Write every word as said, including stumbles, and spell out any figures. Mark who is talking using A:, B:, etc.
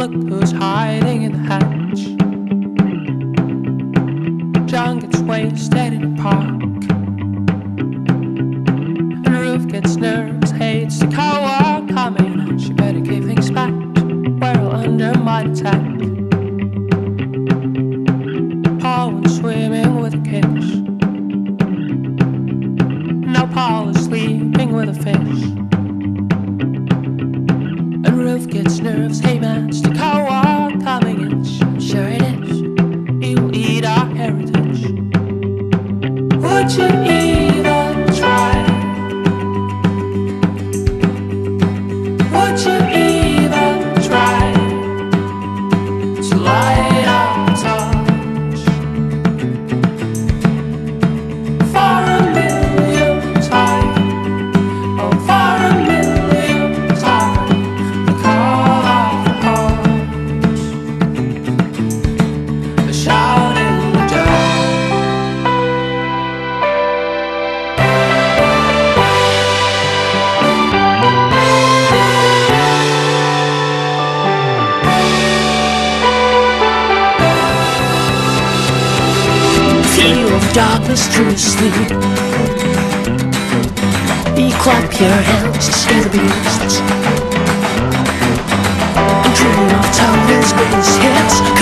A: look who's hiding in the hatch. John gets wasted in a park, and Ruth gets nervous, hates the co-op coming, and she better keep things back. We're all under my attack. Paul went swimming with a kiss. Now Paul is sleeping with a fish. And Ruth gets nervous, hey man, it's the co-op coming in. Sure it is, you'll eat our heritage. Would you even try? Would you even try to light our touch for a million times? Oh, for a million times, the call of the hearts, the shout in the dark.
B: Feel of darkness to sleep. You clap your hands to scare the beasts. And dreaming of Talitres' greatest hits.